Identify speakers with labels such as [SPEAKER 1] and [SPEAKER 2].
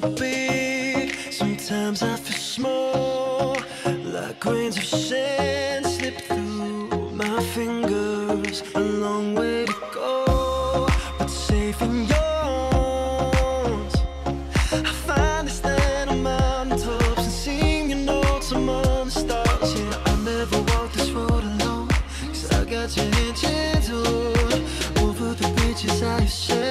[SPEAKER 1] big. Sometimes I feel small, like grains of sand slip through my fingers. A long way to go, but safe in your arms. I finally stand on mountaintops and sing your notes among the stars. Yeah, I'll never walk this road alone, 'cause I got your hand gentle over the bridges I have set.